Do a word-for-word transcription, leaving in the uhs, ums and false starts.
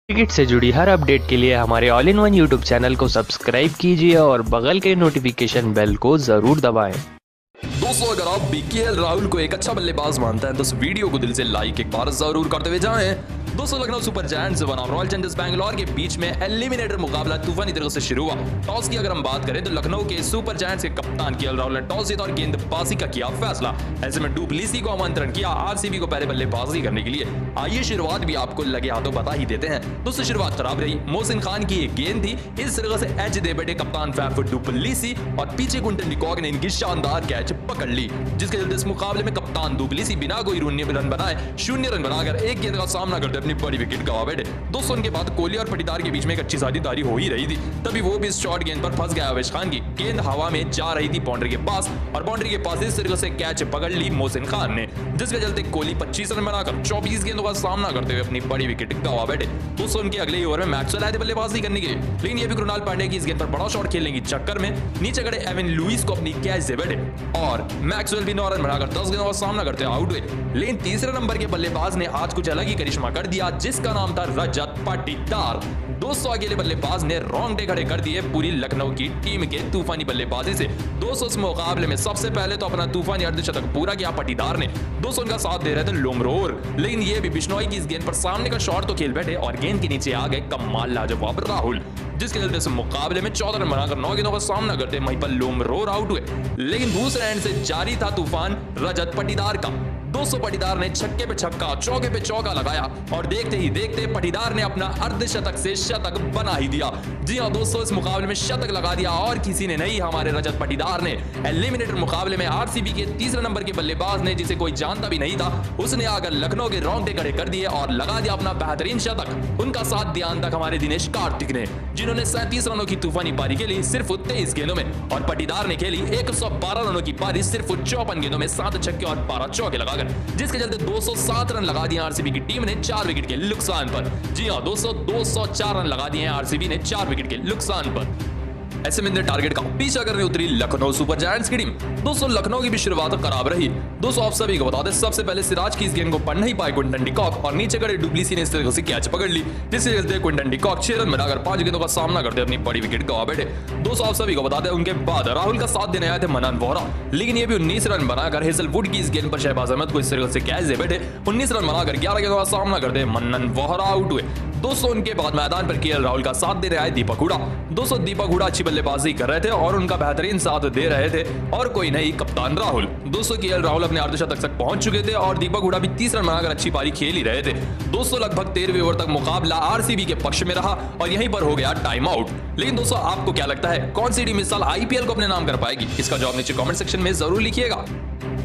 Cricket से जुड़ी हर update के लिए हमारे all in one YouTube channel को सब्सक्राइब कीजिए और बगल के नोटिफिकेशन बेल को जरूर दबाएं। दोस्तों, अगर आप भी के एल राहुल को एक अच्छा बल्लेबाज मानते हैं तो इस वीडियो को दिल से लाइक एक बार जरूर करते हुए जाएं। दोस्तों, लखनऊ सुपर जायंट्स बनाम रॉयल चैलेंजर्स बैंगलोर के बीच में एलिमिनेटर मुकाबला तूफानी तरीके से शुरू हुआ। टॉस की अगर हम बात करें तो लखनऊ के सुपर जायंट्स के कप्तान के एल राहुल ने टॉस जीता और गेंदबाजी का किया फैसला। ऐसे में डुप्लेसी को आमंत्रण किया आरसीबी को पहले बल्लेबाजी करने के लिए। आइए शुरुआत भी आपको लगे हाथों बता ही देते हैं। दोस्तों, शुरुआत खराब रही। मोहसिन खान की एक गेंद थी, इस तरह से एच दे बैठे कप्तान फैफ डुप्लेसी और पीछे क्विंटन डिकॉक ने इनकी शानदार कैच पकड़ ली, जिसके चलते इस मुकाबले में कप्तान डुप्लेसी बिना कोई रन बनाए शून्य रन बनाकर एक गेंद का सामना करते अपनी बड़ी विकेट गवा बैठे। दोस्तों, उनके बाद कोहली और पटीदार के बीच में एक अच्छी साझेदारी हो ही रही थी, तभी वो भी इस शॉर्ट गेंद पर फंस गया। अवेश खान की गेंद हवा में जा रही थी बाउंड्री के पास और बाउंड्री के पास इस तरीके से कैच पकड़ ली मोहसिन खान ने, जिसके चलते कोहली पच्चीस रन बनाकर चौबीस गेंदों का सामना करते हुए अपनी बड़ी विकेट गवा बैठे। दोस्तों, उनके अगले ओवर में मैक्सवेल आए थे बल्लेबाजी करने के लिए, लेकिन ये भी कृणाल पांड्या की इस गेंद पर बड़ा शॉट खेलने की चक्कर में नीचे खड़े एविन लुइस को अपनी कैच दे बैठे और मैक्सवेल भी नौ रन बनाकर दस गेंदों का सामना करते आउट हुए। लेकिन तीसरे नंबर के बल्लेबाज ने आज कुछ अलग ही करिश्मा कर दिया, जिसका नाम था रजत पाटीदार। दोस्तों, अकेले बल्लेबाज ने रोंगटे खड़े कर दिए पूरी लखनऊ की टीम के तूफानी बल्लेबाजी से। दोस्तों, इस मुकाबले में सबसे पहले तो अपना तूफानी अर्धशतक पूरा किया पटीदार ने। दोस्तों, उनका साथ दे रहे थे लोमरोर, लेकिन ये भी बिश्नोई की इस गेंद पर सामने का शॉट तो खेल बैठे और गेंद के नीचे आ गए कमाल लाजवाब राहुल, जिसके चलते इस मुकाबले में चौदह रन बनाकर नौ गेंदों का सामना करते वहीं पर लोमरोर आउट हुए। लेकिन दूसरे एंड से जारी था तूफान रजत पाटीदार का। दोस्तों, पाटीदार ने छक्के पे छक्का चौके पे चौका लगाया और देखते ही देखते पाटीदार ने अपना अर्धशतक से शतक बना ही दिया। जी हां दोस्तों, इस मुकाबले में शतक लगा दिया और किसी ने नहीं, हमारे रजत पाटीदार ने। एलिमिनेटर मुकाबले में आरसीबी के तीसरे नंबर के बल्लेबाज ने, जिसे कोई जानता भी नहीं था, उसने आकर लखनऊ के रोंगटे खड़े कर दिए और लगा दिया अपना बेहतरीन शतक। उनका साथ दिया अंत तक हमारे दिनेश कार्तिक ने, जिन्होंने सैंतीस रनों की तूफानी पारी खेली सिर्फ तेईस गेंदों में, और पाटीदार ने खेली एक सौ बारह रनों की पारी सिर्फ चौपन गेंदों में, सात छक्के और बारह चौके लगाकर, जिसके चलते दो सौ सात रन लगा दिए आरसीबी की टीम ने चार विकेट के नुकसान पर। जी हां दोस्तों, दो सौ चार रन लगा दिए आरसीबी ने चार विकेट के नुकसान पर। ऐसे में टारगेट का पीछा करने उतरी लखनऊ सुपर जायंट्स की टीम। दोस्तों, लखनऊ की भी शुरुआत खराब रही। दोस्तों, आप सभी को बता दें, सबसे पहले सिराज की इस गेंद को पढ़ नहीं पाए क्विंटन डिकॉक और नीचे खड़े डुप्लेसी ने इस तरह से कैच पकड़ ली, जिससे चलते क्विंटन डिकॉक छह रन बनाकर पांच गेंदों का सामना करते अपनी बड़ी विकेट गवा बैठे। दोस्तों, आप सभी को बता दें, उनके बाद राहुल का साथ देने आए थे मनन वोहरा, लेकिन ये भी उन्नीस रन बनाकर हेजलवुड की इस गेंद पर शहबाज अहमद को इस तरह से कैच दे बैठे। उन्नीस रन बनाकर ग्यारह गेंदों का सामना करते मनन वोहरा आउट हुए। दोस्तों, उनके बाद मैदान पर के एल राहुल का साथ देने आए दीपक हुडा। दोस्तों, दीपक हुडा अच्छी बल्लेबाजी कर रहे थे और उनका बेहतरीन साथ दे रहे थे और कोई नहीं, कप्तान राहुल। दोस्तों, के एल राहुल अपने अर्धशतक तक पहुंच चुके थे और दीपक हुडा भी तीस रन बनाकर अच्छी पारी खेल ही रहे थे। दोस्तों, लगभग तेरहवें ओवर तक मुकाबला आरसीबी के पक्ष में रहा और यहीं पर हो गया टाइम आउट। लेकिन दोस्तों, आपको क्या लगता है, कौन सी टीम इस साल आईपीएल को अपने नाम कर पाएगी? इसका जवाब नीचे कमेंट सेक्शन में जरूर लिखिएगा।